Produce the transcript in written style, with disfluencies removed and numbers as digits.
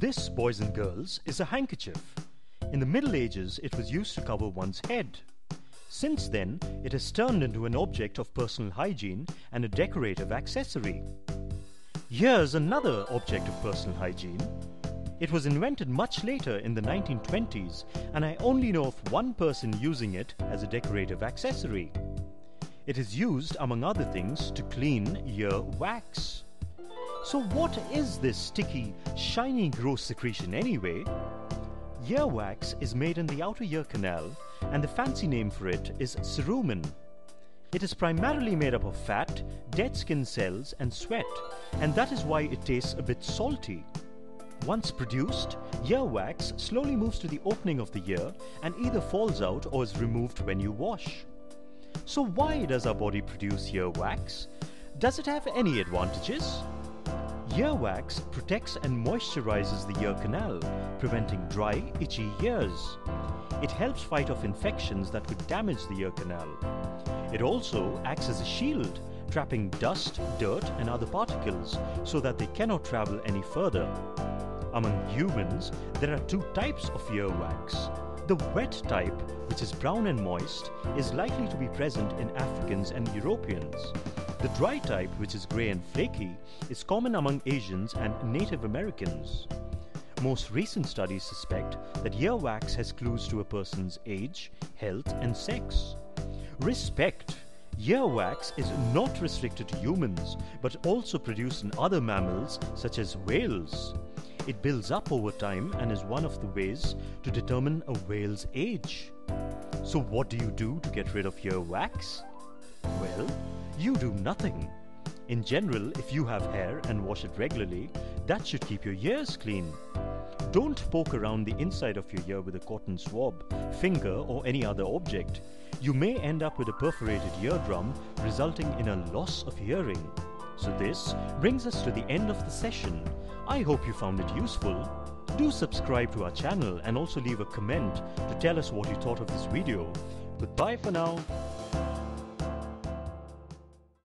This, boys and girls, is a handkerchief. In the Middle Ages, it was used to cover one's head. Since then, it has turned into an object of personal hygiene and a decorative accessory. Here's another object of personal hygiene. It was invented much later in the 1920s, and I only know of one person using it as a decorative accessory. It is used, among other things, to clean ear wax. So what is this sticky, shiny, gross secretion anyway? Earwax is made in the outer ear canal, and the fancy name for it is CERUMEN. It is primarily made up of fat, dead skin cells, and sweat, and that is why it tastes a bit salty. Once produced, earwax slowly moves to the opening of the ear and either falls out or is removed when you wash. So why does our body produce earwax? Does it have any advantages? Earwax protects and moisturizes the ear canal, preventing dry, itchy ears. It helps fight off infections that could damage the ear canal. It also acts as a shield, trapping dust, dirt, and other particles so that they cannot travel any further. Among humans, there are two types of earwax. The wet type, which is brown and moist, is likely to be present in Africans and Europeans. The dry type, which is grey and flaky, is common among Asians and Native Americans. Most recent studies suspect that earwax has clues to a person's age, health, and sex. Respect! Earwax is not restricted to humans, but also produced in other mammals such as whales. It builds up over time and is one of the ways to determine a whale's age. So what do you do to get rid of earwax? Well, you do nothing. In general, if you have hair and wash it regularly, that should keep your ears clean. Don't poke around the inside of your ear with a cotton swab, finger, or any other object. You may end up with a perforated eardrum, resulting in a loss of hearing. So this brings us to the end of the session. I hope you found it useful. Do subscribe to our channel and also leave a comment to tell us what you thought of this video. Goodbye for now.